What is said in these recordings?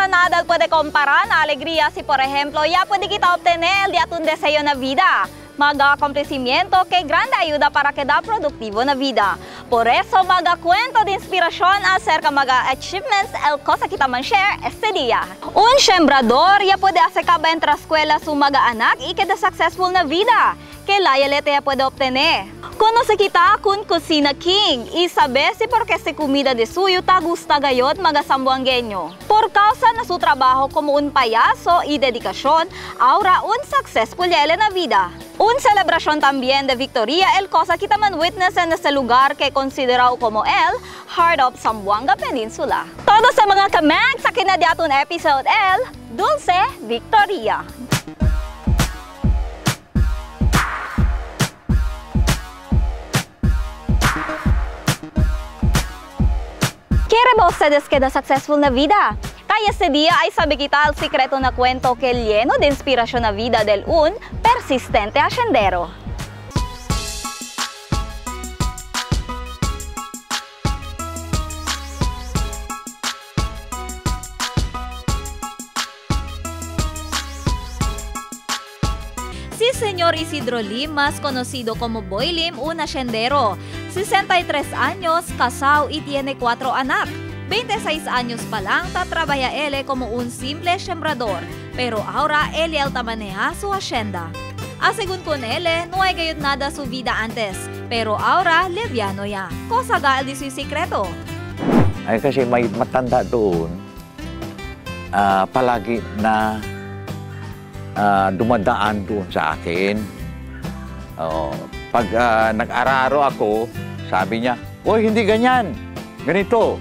cosa nada puede comparar na alegría si por ejemplo ya puede kita obtener de un deseo na vida. Mga acontecimiento que grande ayuda para quedar productivo na vida. Por eso, mga kwento de inspiración acerca mga achievements el cosa kita man share este día. Un sembrador ya puede acabar entre escuela su mga anak y queda successful na vida. Que la ya puede obtener. Conoce kita kun Kusina King y sabe si porque si comida de suyo ta gusta gayot mga sambuangueño. Por causa na su trabajo como un payaso y dedicación, ahora un successful yele na vida. Un celebración también de victoria el cosa kita man witness en este lugar que considerado como el Heart of Zamboanga Peninsula. Todo sa mga kamag sa kinadiatong episode el Dulce Victoria. ¿Quiere ustedes quedar successful na vida? Kaya este día ay sabi kita el secreto na cuento que lleno de inspiración na vida del un persistente haciendero. Si Señor Isidro Lim, más conocido como Boy Lim, un haciendero. 63 años, casado y tiene 4 anak. 26 años pa lang, tatrabaja él como un simple sembrador. Pero ahora él alta maneja su hacienda. Según con él, no hay gayot nada su vida antes. Pero ahora, leviano ya. Cosa gaal di su sikreto? Ay kasi may matanda doon, palagi na dumadaan doon sa akin. Pag nag-araro ako, sabi niya, "Oy, hindi ganyan, ganito."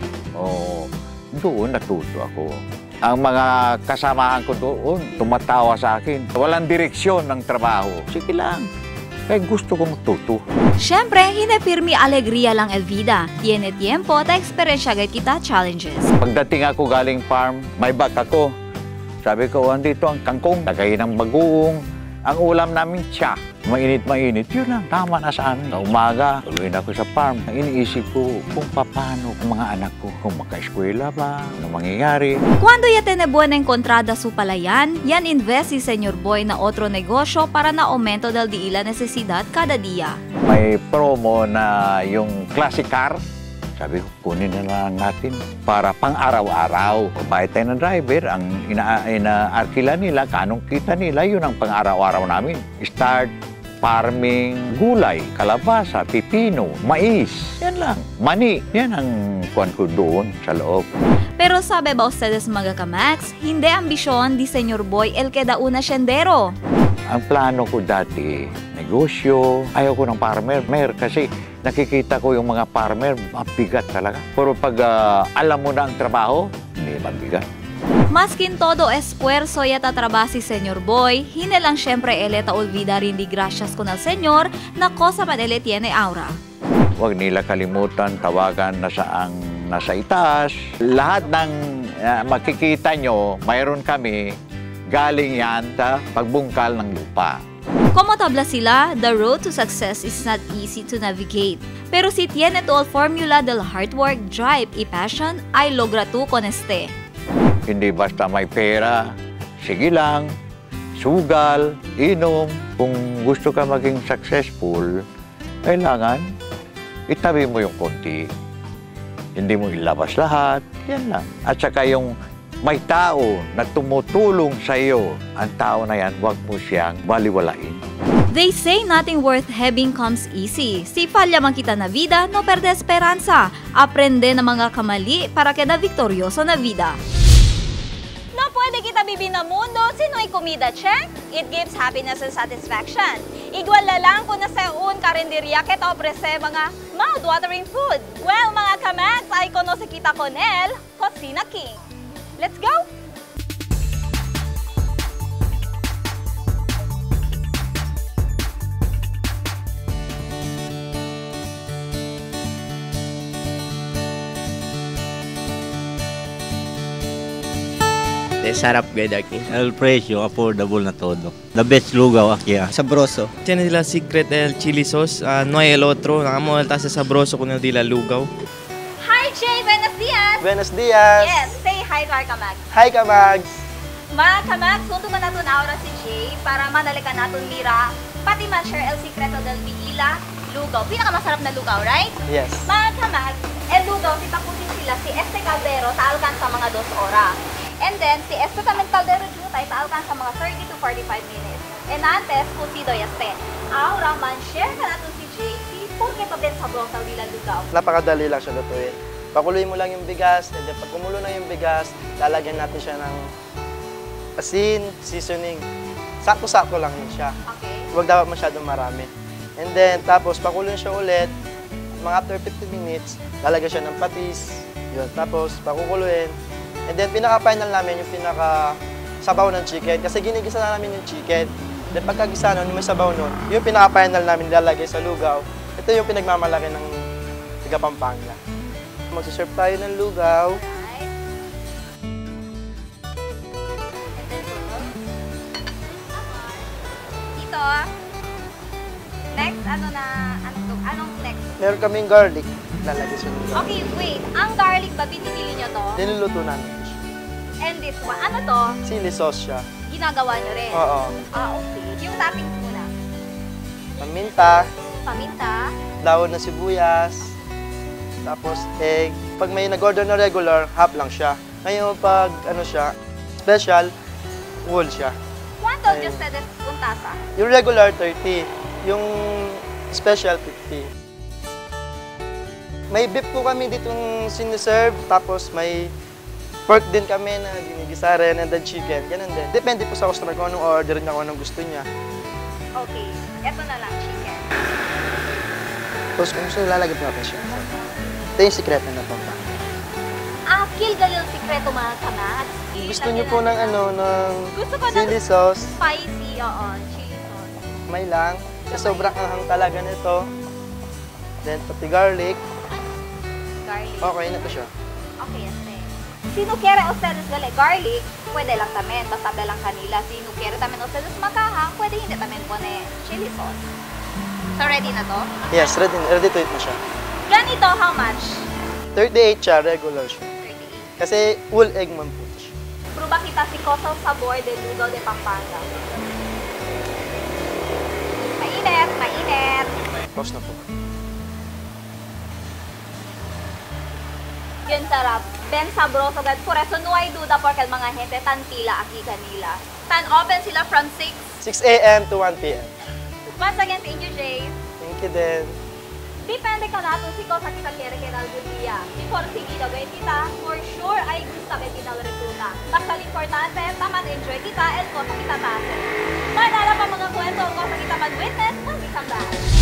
Doon natuto ako. Ang mga kasamahan ko doon, tumatawa sa akin. Walang direksyon ng trabaho. Sige lang, kaya gusto ko matuto. Siyempre, hinepirmi alegría lang el vida. Tiene tiempo ta experiencia kita challenges. Pagdating ako galing farm, may bag ako. Sabi ko, andito ang kangkong, lagay ng bagoong. Ang ulam namin tiyak. Mainit-mainit, yun lang, tama na sa amin. Sa umaga, tuloy na ako sa farm. Iniisip ko kung paano ang mga anak ko, kung maka-eskwela ba, ano mangyayari. Cuando ya tiene buena encontrada su palayan, yan invest si Señor Boy na otro negosyo para na aumento del di la necesidad kada día. May promo na yung classic car. Sabi ko, kunin na lang natin para pang-araw-araw. Bayad tayo ng driver, ang ina-arkila nila, kanong kita nila, yun ang pang-araw-araw namin. Start farming gulay, kalabasa, pipino, mais. Yan lang. Mani. Yan ang kuwan ko doon sa loob. Pero sabi ba ustedes mga kamax, hindi ambisyon di Señor Boy el queda una haciendero. Ang plano ko dati, negosyo. Ayaw ko ng farmer kasi nakikita ko yung mga farmer, mabigat talaga. Pero pag alam mo na ang trabaho, hindi mabigat. Maskin todo esfuerzo y tatrabaho si Señor Boy, hindi lang siyempre ele ta olvida rin di gracias con el Señor na cosa pa ele tiene aura. Huwag nila kalimutan, tawagan na saang nasa itaas. Lahat ng makikita nyo, mayroon kami, galing yan sa pagbungkal ng lupa. Como tabla sila, the road to success is not easy to navigate. Pero si tiene todo formula del hard work, drive y passion, ay logra tu con este. Hindi basta may pera, sige lang, sugal, inom. Kung gusto ka maging successful, kailangan itabi mo yung konti. Hindi mo ilabas lahat, yan lang. At saka yung may tao na tumutulong sa iyo, ang tao na yan, huwag mo siyang baliwalain. They say nothing worth having comes easy. Si falya man kita na vida, no perde esperanza. Aprende na mga kamali para queda victorioso na vida. No pwede kita bibin na mundo, sino ay comida, check? It gives happiness and satisfaction. Igual na lang kung nasa un karinderya kita oprese mga mouth-watering food. Well, mga kamags, ay konosi kita con el Kusina King. Let's go! Sarap gayud aquí. El precio, affordable na todo. The best lugaw aquí. Sabroso. Tiene la secret del chili sauce. No hay el otro. Nagamo el sabroso con el de la lugaw. Hi, Jay! Buenos dias! Buenos dias! Yes, say hi to our kamag. Hi, Kamags! Mga kamag, sunto man nato na oras si Jay para manalikan naton mira, pati man share el secreto del Vigila, lugaw. Pinakamasarap na lugaw, right? Yes. Mga kamag, lugaw, titapusin sila si Este Caldero taalkan sa mga 2 oras. And then, si Este también Caldero Jutay taalkan sa mga 30 to 45 minutes. And antes, kusido yaste. Ahora man, share ka natin si Jay, si Pulke pa din sa brosa dila lugaw. Napakadali lang siya lutuin. Pakuluin mo lang yung bigas, and then pag kumulo na yung bigas, lalagyan natin siya ng asin, seasoning. Sakto-sakto lang yun siya. Okay. Huwag dapat masyadong marami. And then, tapos pakuloyin siya ulit. Mga after 15 minutes, lalagyan siya ng patis. Yun. Tapos, pakukuluin. And then, pinaka-final namin yung pinaka-sabaw ng chicken. Kasi ginigisa na namin yung chicken. Then, pagkagisa nun, yung may sabaw nun, yung pinaka-final namin lalagay sa lugaw. Ito yung pinagmamalaki ng tiga Pampanga. Magsiserve tayo ng lugaw. Right. And then, ito, next, anong next? Meron kaming garlic. Lalagay sa lugaw. Okay, wait. Ang garlic ba, binibili nyo to? Niluluto namin. And this one, ano to? Chili sauce siya. Ginagawa nyo rin? Oo. Okay. Yung toppings muna. Paminta, Paminta. dahon ng sibuyas, tapos egg. Pag may nag-order na regular, half lang siya. Ngayon pag ano siya, special, whole siya. ¿Cuánto Ayun. de ustedes un taza? Yung regular, 30. Yung special, 50. May beef po kami ditong siniserve, tapos may pork din kami na ginigisa rin, and then chicken, ganun din. Depende po sa customer kung anong order niya, kung anong gusto niya. Okay. Ito na lang, chicken. Tapos kung gusto niya, lalagyan po natin siya. Ito yung secret na Pampanga. Akil galil sikreto mga kamag. Gusto niyo po ng ano, ng Gusto ko ng chili sauce, spicy, oo. Chili sauce. may lang. Kasi sobrang anghang talaga nito. Then, pati garlic. Garlic. Okay na to siya. Okay, este. Si no quiere ustedes garlic, pwede lang tamen, basta lang kanila. Si no quiere tamen ustedes makahang, pwede hindi tamen pone chili sauce. So, ready na to? Yes, ready to eat na siya. Ganito, how much? 38 siya, regular siya. 38. Kasi whole egg man po siya. Pruba kita si Coso Sabor de Lugaw de Pampanga. Mainit, mainit. Pause na po. Yun sarap. Ben sabroso agad. Por eso no hay duda porque el mga gente tan pila aquí kanila. Tan open sila from 6. 6 a.m. to 1 p.m. Once again, thank you, Jay. Thank you din. Depende ka na kung si Cosa kita quiere que algún día. Si por seguido ven kita, for sure ay gusto que kita recruta. Basta lo importante, taman enjoy kita, el cosa kita tasin. Manala pa mga kwento, cosa kita mag-witness, mag-isang